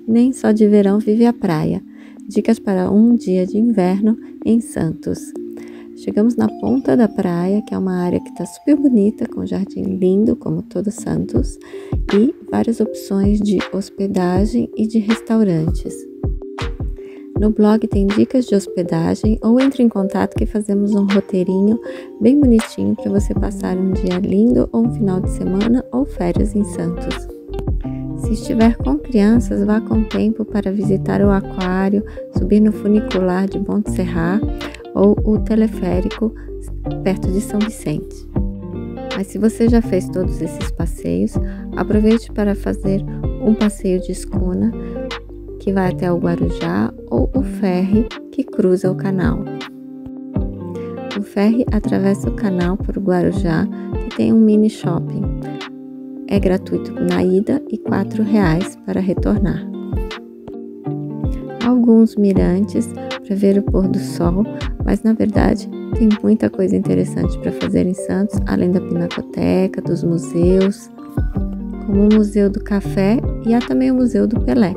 nem só de verão vive a praia. Dicas para um dia de inverno em Santos. Chegamos na ponta da praia, que é uma área que está super bonita, com um jardim lindo, como todo Santos, e várias opções de hospedagem e de restaurantes. No blog tem dicas de hospedagem ou entre em contato que fazemos um roteirinho bem bonitinho para você passar um dia lindo ou um final de semana ou férias em Santos. Se estiver com crianças, vá com tempo para visitar o aquário, subir no funicular de Monte Serra ou o teleférico perto de São Vicente. Mas se você já fez todos esses passeios, aproveite para fazer um passeio de escuna que vai até o Guarujá ou o ferry que cruza o canal. O ferry atravessa o canal por Guarujá e tem um mini shopping. É gratuito na ida e R$ 4,00 para retornar. Há alguns mirantes para ver o pôr do sol, mas na verdade tem muita coisa interessante para fazer em Santos, além da pinacoteca, dos museus, como o Museu do Café e há também o Museu do Pelé.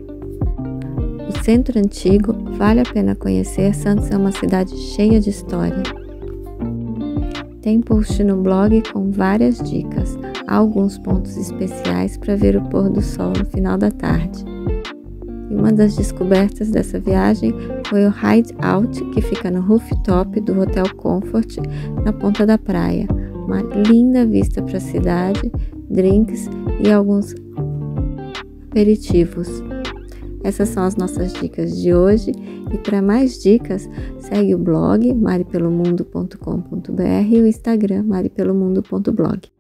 O Centro Antigo vale a pena conhecer. Santos é uma cidade cheia de história. Tem post no blog com várias dicas. Há alguns pontos especiais para ver o pôr do sol no final da tarde. E uma das descobertas dessa viagem foi o Hideout, que fica no rooftop do Hotel Comfort, na ponta da praia. Uma linda vista para a cidade, drinks e alguns aperitivos. Essas são as nossas dicas de hoje e para mais dicas, segue o blog maripelomundo.com.br e o Instagram maripelomundo.blog.